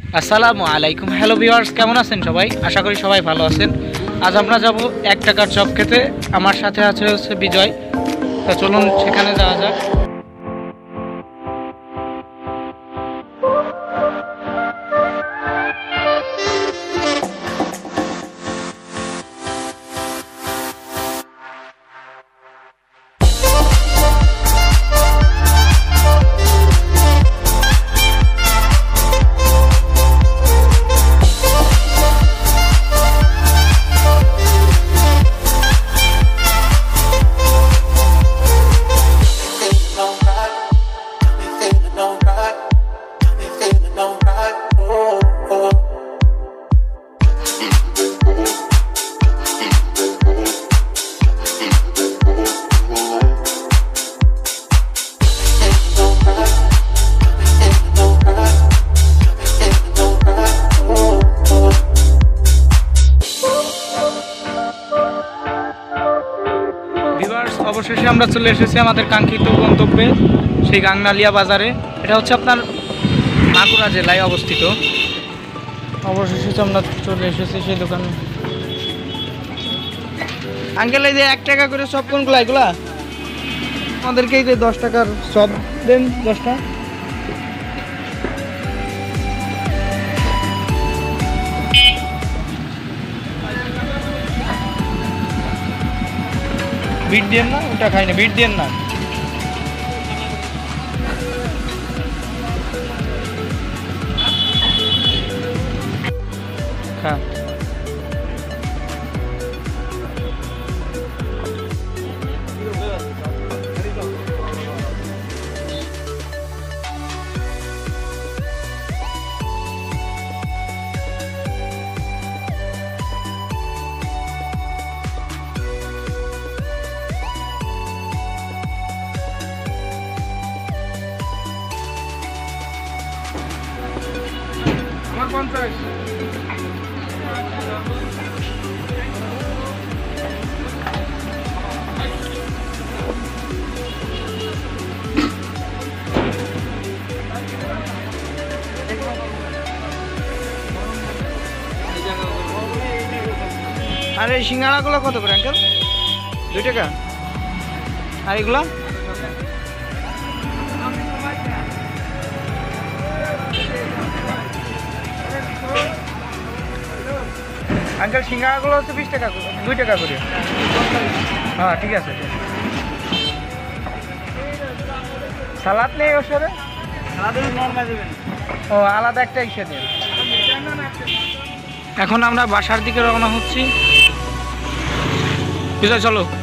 আসসালামু আলাইকুম। Hello viewers, কেমন আছেন সবাই? আশা করি সবাই ভালো আছেন। আজ আমরা যাব 1 টাকার চপ খেতে। আমার সাথে আছে বিজয়। তো চলুন সেখানে যাওয়া যাক। অবশেষে আমরা চলে এসেছি আমাদের কাঙ্ক্ষিত গন্তব্যে, সেই গাংনালিয়া বাজারে। এটা হচ্ছে আপনার মাগুরা জেলায় অবস্থিত। অবশেষে আমরা চলে এসেছি সেই দোকানে। আঙ্কেল, এই যে 1 টাকা করে চপ কোনগুলো? এগুলা আমাদেরকে এই যে 10 টাকার চপ দেন, 10টা। বিট দেন না, ওটা খাই না, বিট দেন না। খা। আমার 50। আর এই সিঙ্গাড়াগুলো কত করে আঙ্কেল? 2 টাকা। আর এগুলা? আঙ্কেল, সিঙ্গাড়াগুলো হচ্ছে 20 টাকা, 2 টাকা করে। হ্যাঁ, ঠিক আছে। সালাদ নেই ওর সাথে? ও, আলাদা একটা ইসে দিন। এখন আমরা বাসার দিকে রওনা হচ্ছি। বিজয় চলো।